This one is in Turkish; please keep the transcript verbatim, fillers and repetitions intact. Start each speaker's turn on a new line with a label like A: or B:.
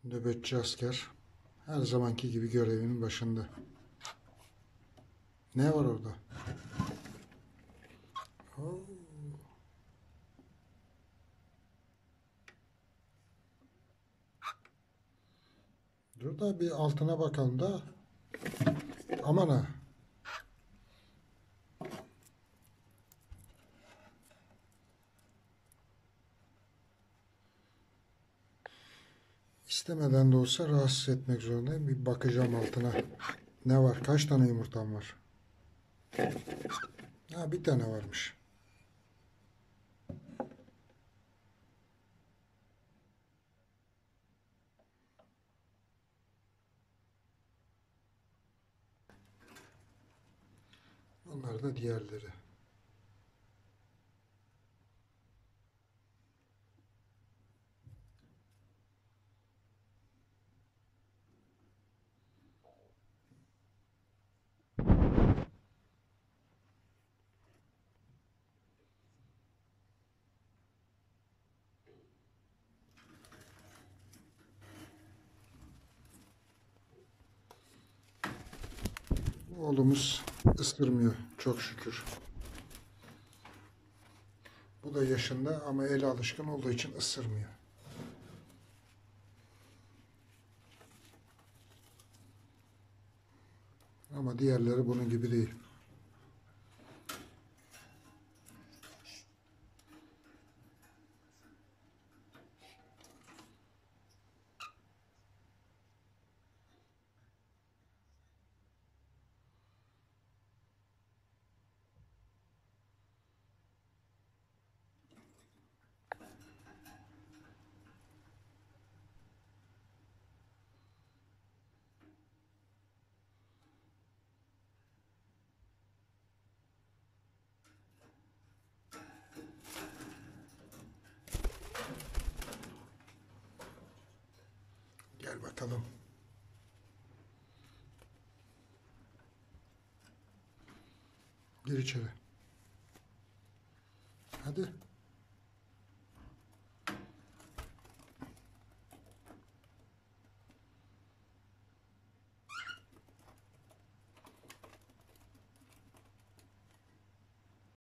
A: Nöbetçi asker her zamanki gibi görevinin başında. Ne var orada? Oo. Dur da bir altına bakalım da. Aman ha. İstemeden de olsa rahatsız etmek zorundayım. Bir bakacağım altına. Ne var? Kaç tane yumurtam var? Ha, bir tane varmış. Onlar da diğerleri. Oğlumuz ısırmıyor çok şükür. Bu da yaşında ama ele alışkın olduğu için ısırmıyor. Ama diğerleri bunun gibi değil. Gel bakalım. Gir içeri. Hadi.